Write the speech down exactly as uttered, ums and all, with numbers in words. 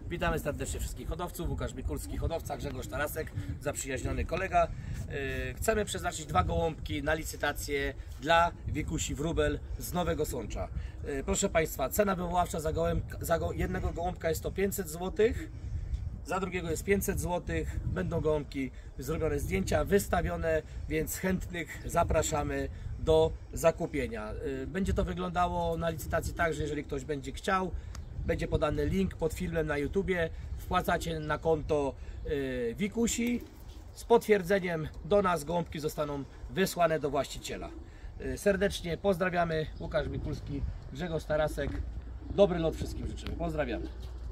Witamy serdecznie wszystkich hodowców. Łukasz Mikulski, hodowca, Grzegorz Tarasek, zaprzyjaźniony kolega. Chcemy przeznaczyć dwa gołąbki na licytację dla Wikusi Wróbel z Nowego Sącza. Proszę Państwa, cena wywoławcza za, gołębka, za go, jednego gołąbka jest to pięćset złotych, za drugiego jest pięćset złotych. Będą gołąbki zrobione zdjęcia, wystawione, więc chętnych zapraszamy do zakupienia. Będzie to wyglądało na licytacji tak, że jeżeli ktoś będzie chciał, będzie podany link pod filmem na YouTubie, wpłacacie na konto yy, Wikusi, z potwierdzeniem do nas gołąbki zostaną wysłane do właściciela. Yy, serdecznie pozdrawiamy, Łukasz Mikulski, Grzegorz Tarasek, dobry lot wszystkim życzymy, pozdrawiamy.